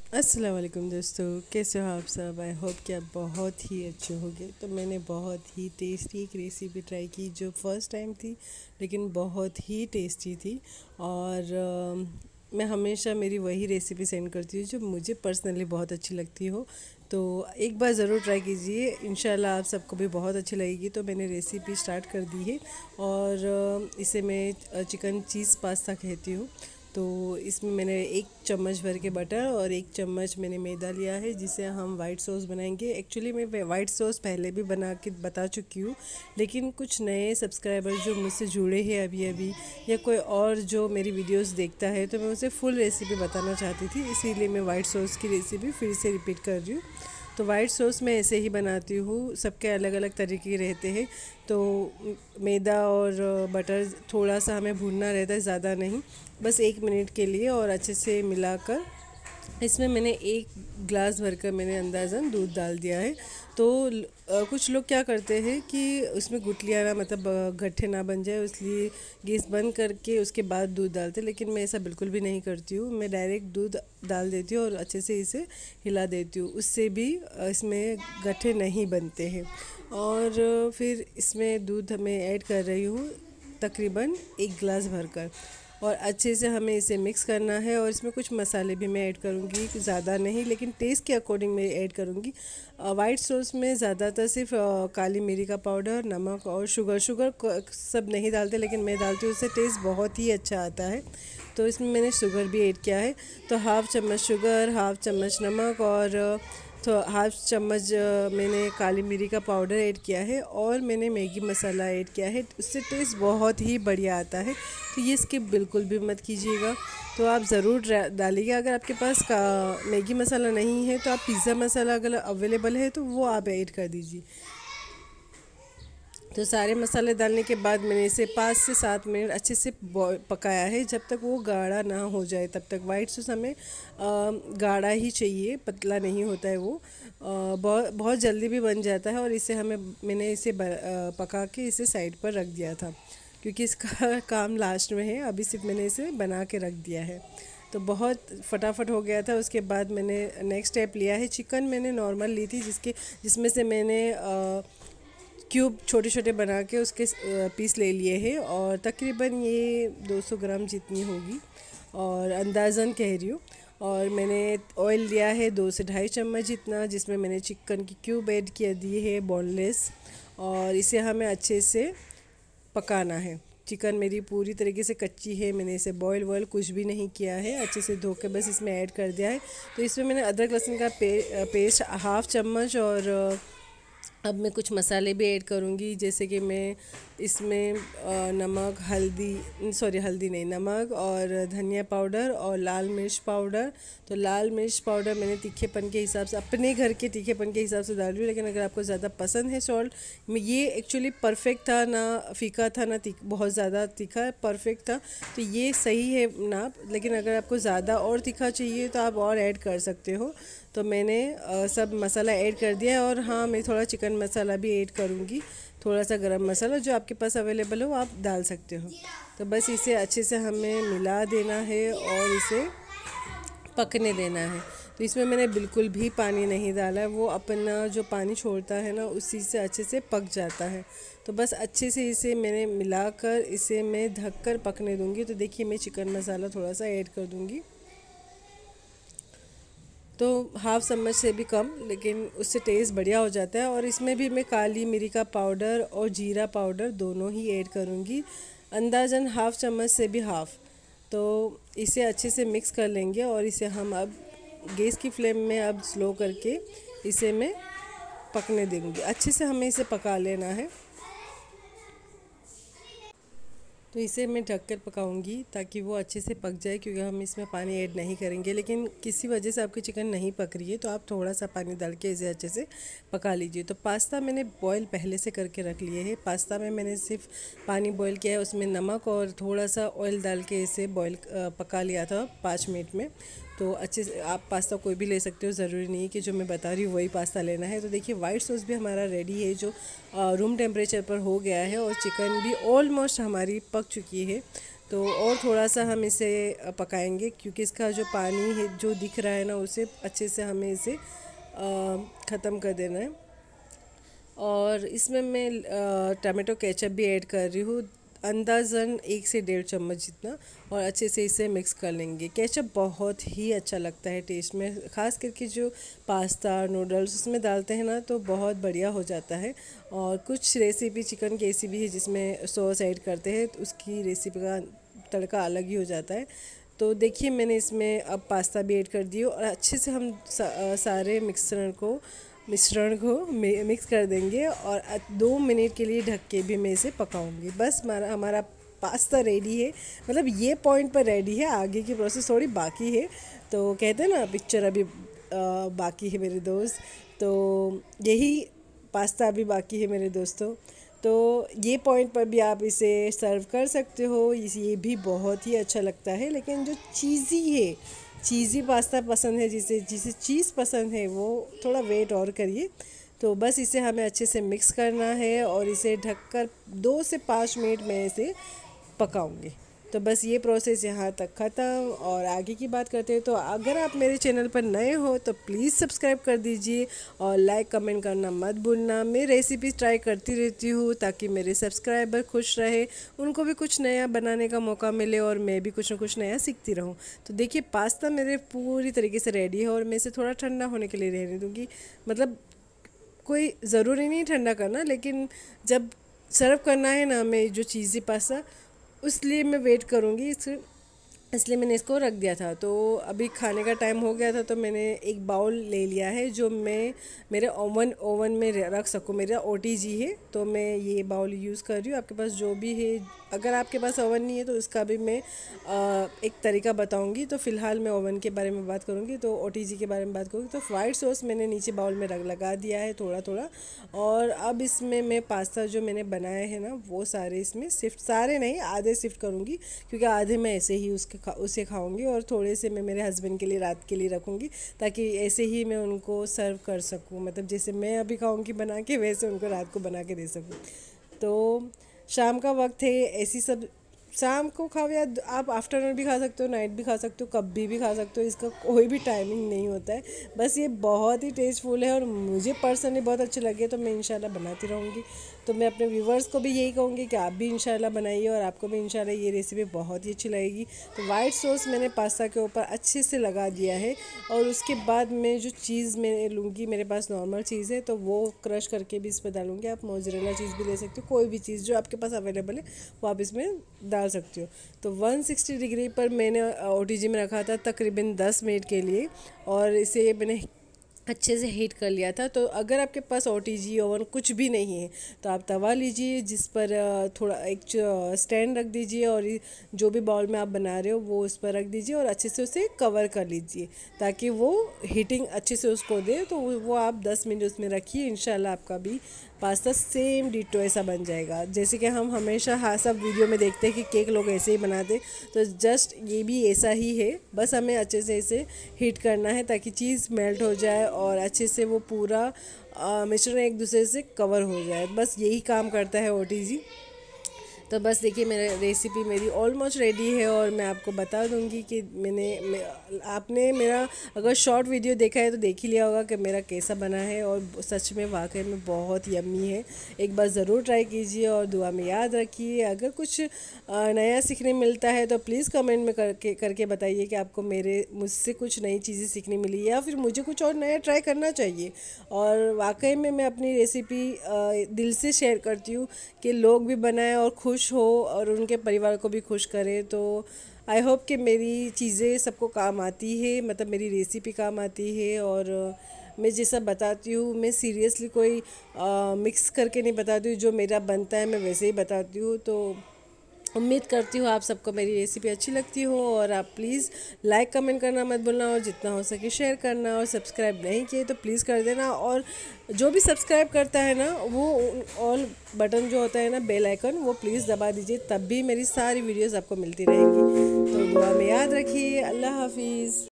अस्सलाम वालेकुम दोस्तों, कैसे हो आप सब। आई होप कि आप बहुत ही अच्छे होंगे। तो मैंने बहुत ही टेस्टी एक रेसिपी ट्राई की जो फर्स्ट टाइम थी, लेकिन बहुत ही टेस्टी थी। और मैं हमेशा मेरी वही रेसिपी सेंड करती हूँ जो मुझे पर्सनली बहुत अच्छी लगती हो। तो एक बार ज़रूर ट्राई कीजिए, इंशाल्लाह आप सबको भी बहुत अच्छी लगेगी। तो मैंने रेसिपी स्टार्ट कर दी है। और इसे मैं चिकन चीज़ पास्ता कहती हूँ। तो इसमें मैंने 1 चम्मच भर के बटर और 1 चम्मच मैंने मैदा लिया है, जिसे हम वाइट सॉस बनाएंगे। एक्चुअली मैं वाइट सॉस पहले भी बना के बता चुकी हूँ, लेकिन कुछ नए सब्सक्राइबर जो मुझसे जुड़े हैं अभी अभी, या कोई और जो मेरी वीडियोस देखता है, तो मैं उसे फुल रेसिपी बताना चाहती थी, इसीलिए मैं वाइट सॉस की रेसिपी फिर से रिपीट कर रही हूँ। तो वाइट सॉस मैं ऐसे ही बनाती हूँ, सबके अलग अलग तरीके रहते हैं। तो मैदा और बटर थोड़ा सा हमें भूनना रहता है, ज़्यादा नहीं, बस 1 मिनट के लिए, और अच्छे से मिलाकर इसमें मैंने 1 ग्लास भरकर मैंने अंदाज़न दूध डाल दिया है। तो कुछ लोग क्या करते हैं कि उसमें गुठलियाँ ना, मतलब गट्ठे ना बन जाए, इसलिए गैस बंद करके उसके बाद दूध डालते हैं, लेकिन मैं ऐसा बिल्कुल भी नहीं करती हूँ। मैं डायरेक्ट दूध डाल देती हूँ और अच्छे से इसे हिला देती हूँ, उससे भी इसमें गट्ठे नहीं बनते हैं। और फिर इसमें दूध मैं ऐड कर रही हूँ तकरीबन 1 ग्लास भरकर, और अच्छे से हमें इसे मिक्स करना है। और इसमें कुछ मसाले भी मैं ऐड करूँगी, ज़्यादा नहीं, लेकिन टेस्ट के अकॉर्डिंग मैं ऐड करूँगी। वाइट सॉस में ज़्यादातर सिर्फ काली मिरी का पाउडर, नमक और शुगर सब नहीं डालते, लेकिन मैं डालती हूँ, उससे टेस्ट बहुत ही अच्छा आता है। तो इसमें मैंने शुगर भी ऐड किया है। तो 1/2 चम्मच शुगर, 1/2 चम्मच नमक, और तो 1/2 चम्मच मैंने काली मिरी का पाउडर ऐड किया है, और मैंने मैगी मसाला ऐड किया है, उससे टेस्ट बहुत ही बढ़िया आता है। तो ये स्किप बिल्कुल भी मत कीजिएगा। तो आप ज़रूर डालिएगा। अगर आपके पास का मैगी मसाला नहीं है, तो आप पिज़्ज़ा मसाला अगर अवेलेबल है तो वो आप ऐड कर दीजिए। तो सारे मसाले डालने के बाद मैंने इसे 5 से 7 मिनट अच्छे से पकाया है, जब तक वो गाढ़ा ना हो जाए तब तक। वाइट सॉस हमें गाढ़ा ही चाहिए, पतला नहीं होता है वो। बहुत बहुत जल्दी भी बन जाता है, और इसे मैंने इसे पका के इसे साइड पर रख दिया था, क्योंकि इसका काम लास्ट में है। अभी सिर्फ मैंने इसे बना के रख दिया है। तो बहुत फटाफट हो गया था। उसके बाद मैंने नेक्स्ट स्टेप लिया है। चिकन मैंने नॉर्मल ली थी, जिसमें से मैंने क्यूब छोटे छोटे बना के उसके पीस ले लिए हैं, और तकरीबन ये 200 ग्राम जितनी होगी, और अंदाज़न कह रही हूँ। और मैंने ऑयल लिया है 2 से ढाई चम्मच जितना, जिसमें मैंने चिकन की क्यूब ऐड किया दिए है, बोनलेस। और इसे हमें अच्छे से पकाना है। चिकन मेरी पूरी तरीके से कच्ची है, मैंने इसे बॉयल वॉयल कुछ भी नहीं किया है, अच्छे से धो के बस इसमें ऐड कर दिया है। तो इसमें मैंने अदरक लहसुन का पेस्ट 1/2 चम्मच, और अब मैं कुछ मसाले भी ऐड करूँगी, जैसे कि मैं इसमें नमक, हल्दी, सॉरी हल्दी नहीं, नमक और धनिया पाउडर और लाल मिर्च पाउडर। तो लाल मिर्च पाउडर मैंने तीखेपन के हिसाब से, अपने घर के तीखेपन के हिसाब से डाल रही हूँ, लेकिन अगर आपको ज़्यादा पसंद है सॉल्ट, ये एक्चुअली परफेक्ट था, ना फीका था ना बहुत ज़्यादा तीखा, परफेक्ट था। तो ये सही है नाप, लेकिन अगर आपको ज़्यादा और तीखा चाहिए तो आप और ऐड कर सकते हो। तो मैंने सब मसाला ऐड कर दिया है। और हाँ, मैं थोड़ा चिकन मसाला भी ऐड करूँगी, थोड़ा सा गरम मसाला, जो आपके पास अवेलेबल हो आप डाल सकते हो। तो बस इसे अच्छे से हमें मिला देना है और इसे पकने देना है। तो इसमें मैंने बिल्कुल भी पानी नहीं डाला है, वो अपना जो पानी छोड़ता है ना, उसी से अच्छे से पक जाता है। तो बस अच्छे से इसे मैंने मिलाकर इसे मैं ढक कर पकने दूँगी। तो देखिए, मैं चिकन मसाला थोड़ा सा ऐड कर दूँगी, तो 1/2 चम्मच से भी कम, लेकिन उससे टेस्ट बढ़िया हो जाता है। और इसमें भी मैं काली मिरी का पाउडर और जीरा पाउडर दोनों ही ऐड करूँगी, अंदाज़न 1/2 चम्मच से भी हाफ़। तो इसे अच्छे से मिक्स कर लेंगे, और इसे हम अब गैस की फ्लेम में अब स्लो करके इसे मैं पकने देंगे। अच्छे से हमें इसे पका लेना है। तो इसे मैं ढककर पकाऊंगी ताकि वो अच्छे से पक जाए, क्योंकि हम इसमें पानी ऐड नहीं करेंगे। लेकिन किसी वजह से आपकी चिकन नहीं पक रही है, तो आप थोड़ा सा पानी डाल के इसे अच्छे से पका लीजिए। तो पास्ता मैंने बॉईल पहले से करके रख लिए है। पास्ता में मैंने सिर्फ पानी बॉईल किया है, उसमें नमक और थोड़ा सा ऑयल डाल के इसे बॉईल पका लिया था 5 मिनट में। तो अच्छे से आप पास्ता कोई भी ले सकते हो, ज़रूरी नहीं है कि जो मैं बता रही हूँ वही पास्ता लेना है। तो देखिए वाइट सॉस भी हमारा रेडी है, जो रूम टेम्परेचर पर हो गया है, और चिकन भी ऑलमोस्ट हमारी पक चुकी है। तो और थोड़ा सा हम इसे पकाएंगे, क्योंकि इसका जो पानी है जो दिख रहा है ना, उसे अच्छे से हमें इसे ख़त्म कर देना है। और इसमें मैं टमाटो केचप भी ऐड कर रही हूँ, अंदाज़न 1 से 1.5 चम्मच जितना, और अच्छे से इसे मिक्स कर लेंगे। केचप बहुत ही अच्छा लगता है टेस्ट में, ख़ास करके जो पास्ता नूडल्स उसमें डालते हैं ना, तो बहुत बढ़िया हो जाता है। और कुछ रेसिपी चिकन की ऐसी भी है जिसमें सॉस ऐड करते हैं, तो उसकी रेसिपी का तड़का अलग ही हो जाता है। तो देखिए मैंने इसमें अब पास्ता भी ऐड कर दिए, और अच्छे से हम सारे मिश्रण को मिक्स कर देंगे, और 2 मिनट के लिए ढक के भी मैं इसे पकाऊंगी। बस हमारा पास्ता रेडी है, मतलब ये पॉइंट पर रेडी है, आगे की प्रोसेस थोड़ी बाकी है। तो कहते हैं ना पिक्चर अभी बाकी है मेरे दोस्त, तो यही पास्ता अभी बाकी है मेरे दोस्तों। तो ये पॉइंट पर भी आप इसे सर्व कर सकते हो, ये भी बहुत ही अच्छा लगता है। लेकिन जो चीज़ी पास्ता पसंद है, जिसे जिसे चीज़ पसंद है, वो थोड़ा वेट और करिए। तो बस इसे हमें अच्छे से मिक्स करना है, और इसे ढककर 2 से 5 मिनट में इसे पकाऊंगी। तो बस ये प्रोसेस यहाँ तक ख़त्म। और आगे की बात करते हैं, तो अगर आप मेरे चैनल पर नए हो तो प्लीज़ सब्सक्राइब कर दीजिए, और लाइक कमेंट करना मत भूलना। मैं रेसिपी ट्राई करती रहती हूँ ताकि मेरे सब्सक्राइबर खुश रहे, उनको भी कुछ नया बनाने का मौका मिले, और मैं भी कुछ ना कुछ नया सीखती रहूँ। तो देखिए पास्ता मेरे पूरी तरीके से रेडी है, और मैं इसे थोड़ा ठंडा होने के लिए रहने दूँगी। मतलब कोई ज़रूरी नहीं ठंडा करना, लेकिन जब सर्व करना है ना हमें जो चीज़ी पास्ता, उसलिए मैं वेट करूँगी, इसलिए मैंने इसको रख दिया था। तो अभी खाने का टाइम हो गया था, तो मैंने एक बाउल ले लिया है जो मैं मेरे ओवन में रख सकूँ। मेरा ओटीजी है, तो मैं ये बाउल यूज़ कर रही हूँ। आपके पास जो भी है, अगर आपके पास ओवन नहीं है तो उसका भी मैं एक तरीका बताऊँगी। तो फ़िलहाल मैं ओवन के बारे में बात करूँगी, तो ओटीजी के बारे में बात करूँगी। तो वाइट सॉस मैंने नीचे बाउल में लगा दिया है थोड़ा थोड़ा, और अब इसमें मैं पास्ता जो मैंने बनाए हैं ना, वो सारे इसमें शिफ्ट, सारे नहीं आधे शिफ्ट करूँगी, क्योंकि आधे मैं ऐसे ही उसे खाऊंगी, और थोड़े से मैं मेरे हस्बैंड के लिए रात के लिए रखूँगी, ताकि ऐसे ही मैं उनको सर्व कर सकूँ। मतलब जैसे मैं अभी खाऊंगी बना के, वैसे उनको रात को बना के दे सकूँ। तो शाम का वक्त है, ऐसी सब शाम को खाओ, या आप आफ्टरनून भी खा सकते हो, नाइट भी खा सकते हो, कभी भी खा सकते हो, इसका कोई भी टाइमिंग नहीं होता है। बस ये बहुत ही टेस्टफुल है, और मुझे पर्सनली बहुत अच्छे लगे, तो मैं इंशाल्लाह बनाती रहूँगी। तो मैं अपने व्यूवर्स को भी यही कहूँगी कि आप भी इंशाल्लाह बनाइए, और आपको भी इंशाल्लाह ये रेसिपी बहुत ही अच्छी लगेगी। तो वाइट सॉस मैंने पास्ता के ऊपर अच्छे से लगा दिया है, और उसके बाद मैं जो चीज़ मैं लूँगी, मेरे पास नॉर्मल चीज़ है, तो वो क्रश करके भी इस पर डालूँगी। आप मोज़रेला चीज़ भी ले सकते हो, कोई भी चीज़ जो आपके पास अवेलेबल है वो आप इसमें डाल सकते हो। तो 160 डिग्री पर मैंने ओटीजी में रखा था तकरीबन 10 मिनट के लिए, और इसे मैंने अच्छे से हीट कर लिया था। तो अगर आपके पास ओटीजी ओवन कुछ भी नहीं है, तो आप तवा लीजिए, जिस पर थोड़ा एक स्टैंड रख दीजिए, और जो भी बाउल में आप बना रहे हो वो उस पर रख दीजिए, और अच्छे से उसे कवर कर लीजिए, ताकि वो हीटिंग अच्छे से उसको दे। तो वो आप 10 मिनट उसमें रखिए, इंशाल्लाह आपका भी पास्ता सेम डिटो ऐसा बन जाएगा। जैसे कि हम हमेशा सब वीडियो में देखते हैं कि केक लोग ऐसे ही बनाते, तो जस्ट ये भी ऐसा ही है। बस हमें अच्छे से इसे हीट करना है, ताकि चीज़ मेल्ट हो जाए, और अच्छे से वो पूरा मिश्रण एक दूसरे से कवर हो जाए। बस यही काम करता है ओटीजी। तो बस देखिए मेरा रेसिपी मेरी ऑलमोस्ट रेडी है, और मैं आपको बता दूंगी कि आपने मेरा अगर शॉर्ट वीडियो देखा है तो देख ही लिया होगा कि मेरा कैसा बना है, और सच में वाकई में बहुत यम्मी है। एक बार ज़रूर ट्राई कीजिए, और दुआ में याद रखिए। अगर कुछ नया सीखने मिलता है तो प्लीज़ कमेंट में करके बताइए कि आपको मुझसे कुछ नई चीज़ें सीखने मिली, या फिर मुझे कुछ और नया ट्राई करना चाहिए। और वाकई में मैं अपनी रेसिपी दिल से शेयर करती हूँ कि लोग भी बनाएं और खुश हो, और उनके परिवार को भी खुश करें। तो आई होप कि मेरी चीज़ें सबको काम आती है, मतलब मेरी रेसिपी काम आती है। और मैं जैसा बताती हूँ, मैं सीरियसली कोई मिक्स करके नहीं बताती हूँ, जो मेरा बनता है मैं वैसे ही बताती हूँ। तो उम्मीद करती हूँ आप सबको मेरी रेसिपी अच्छी लगती हो, और आप प्लीज़ लाइक कमेंट करना मत भूलना, और जितना हो सके शेयर करना, और सब्सक्राइब नहीं किए तो प्लीज़ कर देना। और जो भी सब्सक्राइब करता है ना, वो ऑल बटन जो होता है ना, बेल आइकन, वो प्लीज़ दबा दीजिए, तब भी मेरी सारी वीडियोज़ आपको मिलती रहेंगी। तो दुआ में याद रखिए। अल्लाह हाफिज़।